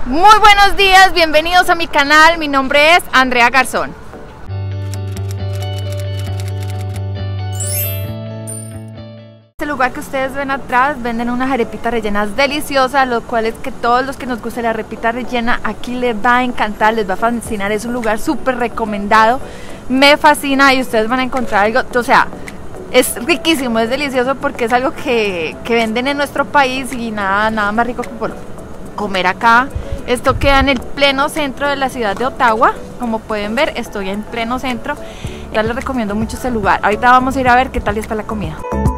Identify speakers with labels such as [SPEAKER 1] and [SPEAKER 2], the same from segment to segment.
[SPEAKER 1] Muy buenos días, bienvenidos a mi canal, mi nombre es Andrea Garzón. Este lugar que ustedes ven atrás venden unas arepitas rellenas deliciosas, lo cual es que todos los que nos guste la arepita rellena aquí les va a encantar, les va a fascinar, es un lugar súper recomendado, me fascina y ustedes van a encontrar algo, o sea, es riquísimo, es delicioso porque es algo que venden en nuestro país y nada más rico que por comer acá. Esto queda en el pleno centro de la ciudad de Ottawa, como pueden ver, estoy en pleno centro. Ya les recomiendo mucho este lugar. Ahorita vamos a ir a ver qué tal está la comida.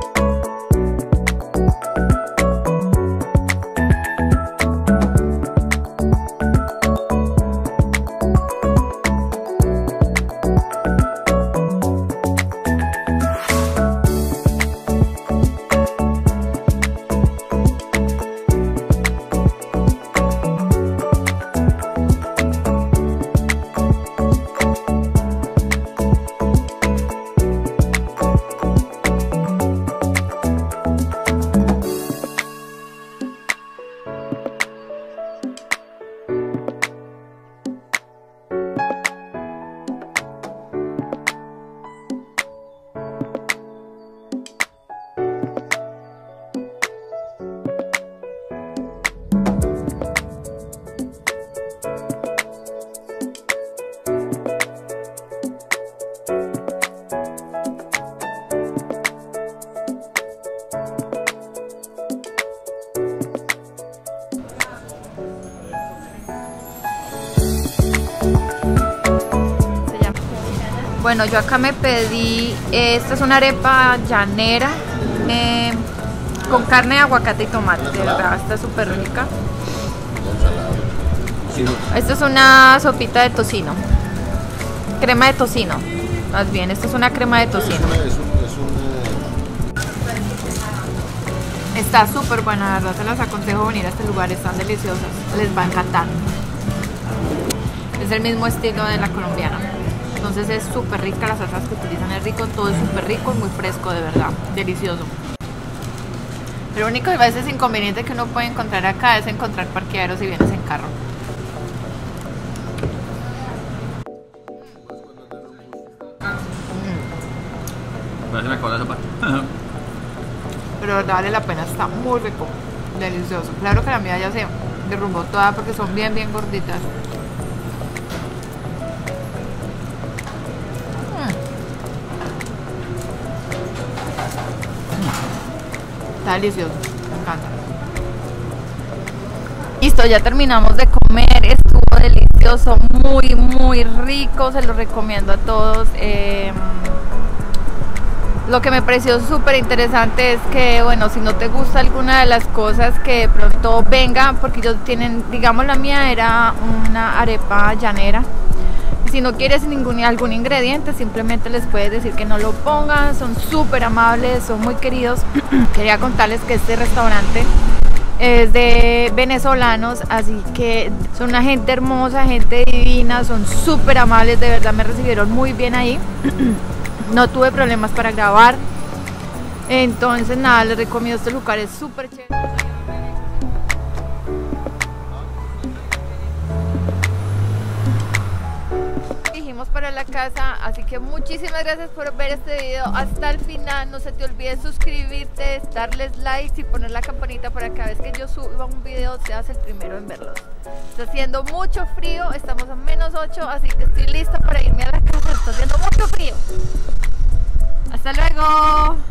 [SPEAKER 1] Bueno, yo acá me pedí, esta es una arepa llanera con carne, aguacate y tomate, de verdad, está súper rica. Esta es una sopita de tocino, crema de tocino, más bien, esta es una crema de tocino. Está súper buena, la verdad, se las aconsejo venir a este lugar, están deliciosas, les va a encantar. Es el mismo estilo de la colombiana. Entonces es súper rica, las salsas que utilizan es rico, todo es súper rico y muy fresco, de verdad, delicioso. Lo único que a veces inconveniente que uno puede encontrar acá es encontrar parqueaderos si vienes en carro.
[SPEAKER 2] Me acabó la sopa.
[SPEAKER 1] Pero de verdad vale la pena, está muy rico, delicioso. Claro que la mía ya se derrumbó toda porque son bien gorditas. Está delicioso, me encanta. Listo, ya terminamos de comer, estuvo delicioso, muy rico, se lo recomiendo a todos. Lo que me pareció súper interesante es que, bueno, si no te gusta alguna de las cosas que de pronto venga, porque ellos tienen, digamos la mía era una arepa llanera. Si no quieres algún ingrediente, simplemente les puedes decir que no lo pongan, son súper amables, son muy queridos. Quería contarles que este restaurante es de venezolanos, así que son una gente hermosa, gente divina, son súper amables, de verdad me recibieron muy bien ahí. No tuve problemas para grabar, entonces nada, les recomiendo este lugar, es súper chévere. Para la casa, así que muchísimas gracias por ver este video hasta el final. No se te olvide suscribirte, darles likes y poner la campanita para que cada vez que yo suba un video seas el primero en verlos. Está haciendo mucho frío, estamos a -8, así que estoy lista para irme a la casa, está haciendo mucho frío. Hasta luego.